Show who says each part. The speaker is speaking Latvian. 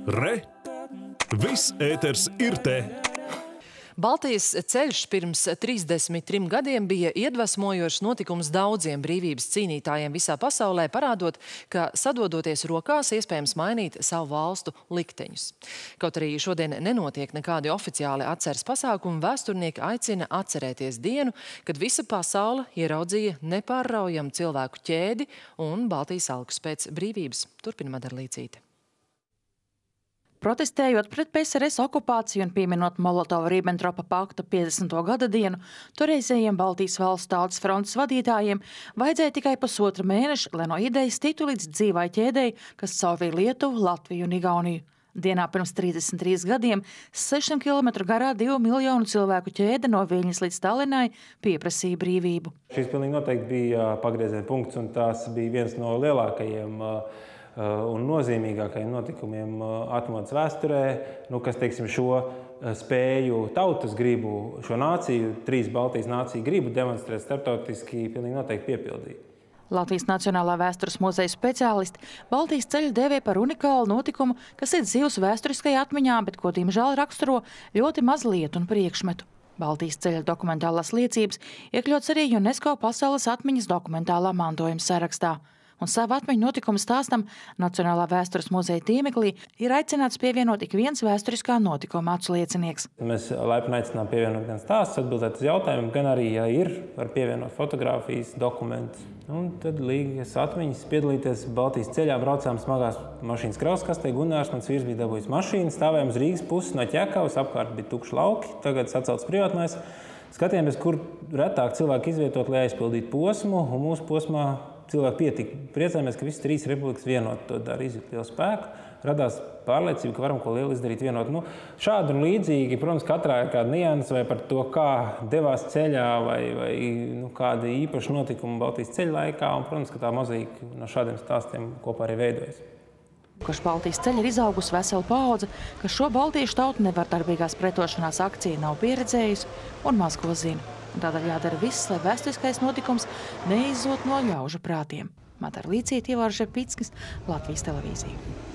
Speaker 1: Re! Viss ēters ir te!
Speaker 2: Baltijas ceļš pirms 33 gadiem bija iedvesmojošs notikums daudziem brīvības cīnītājiem visā pasaulē, parādot, ka sadodoties rokās iespējams mainīt savu valstu likteņus. Kaut arī šodien nenotiek nekādi oficiāli atceres pasākumi, vēsturnieki aicina atcerēties dienu, kad visa pasaule ieraudzīja nepārraujamu cilvēku ķēdi un Baltijas alkus pēc brīvības. Turpina Madara Līcīte.
Speaker 3: Protestējot pret PSRS okupāciju un pieminot Molotova-Ribbentropa pakta 50. gada dienu, toreizējiem Baltijas valsts tautas frontes vadītājiem vajadzēja tikai pusotru mēnešu, lai no idejas tiktu līdz dzīvai ķēdei, kas caurvīja Lietuvu, Latviju un Igauniju. Dienā pirms 33 gadiem 600 km garā 2 miljonu cilvēku ķēde no Viļņas līdz Tallinai pieprasīja brīvību.
Speaker 4: Šis pilnīgi noteikti bija pagrieziena punkts, un tās bija viens no lielākajiem un nozīmīgākajiem notikumiem atmodas vēsturē, kas, teiksim, šo spēju tautas gribu, šo nāciju, 3 Baltijas nāciju gribu demonstrēt starptautiski pilnīgi noteikti piepildīja.
Speaker 3: Latvijas Nacionālā vēstures muzeja speciālisti Baltijas ceļu dēvē par unikālu notikumu, kas ir dzīvs vēsturiskajā atmiņā, bet ko, diemžēl, raksturo ļoti maz lietu un priekšmetu. Baltijas ceļa dokumentālās liecības iekļauts arī UNESCO pasaules atmiņas dokumentālā mantojuma sarakstā. Un savu atmiņu notikumu stāstam Nacionālā vēstures muzeja tīmeklī ir aicināts pievienot ik viens vēsturiskā notikuma atsliecinieks.
Speaker 4: Mēs laipni aicinām pievienot gan stāstus, atbildēt uz jautājumiem, gan arī, ja ir, var pievienot fotogrāfijas, dokumentus. Un tad līgas atmiņas piedalīties Baltijas ceļā, braucām smagās mašīnas krauskastē. Gunārs, mans vīrs, bija dabūjis mašīnu, stāvējām uz Rīgas puses no Ķekavas, apkārt bija tukši lauki, tagad sacelts privātmājs. Skatījāmies, kur retāk cilvēki izvietot, lai aizpildītu posmu, un mūsu posmā cilvēki pietika. Priecājamies, ka visas 3 republikas vienot to dara, izjūt lielu spēku. Radās pārliecība, ka varam ko lielu izdarīt vienot. Šādi un līdzīgi, protams, katrā ir kāda nianses vai par to, kā devās ceļā vai kādi īpaši notikumi Baltijas ceļa laikā. Un, protams, ka tā mozaīka no šādiem stāstiem kopā arī veidojas.
Speaker 3: Kopš Baltijas ceļa ir izaugusi vesela paudze, ka šo baltiešu tautu nevardarbīgās pretošanās akcija nav pieredzējusi un maz ko zina. Tādēļ jādara viss, lai vēsturiskais notikums neizzot no ļaužu prātiem. Madara Līcīte, Ivars Žepickis, Latvijas televīzija.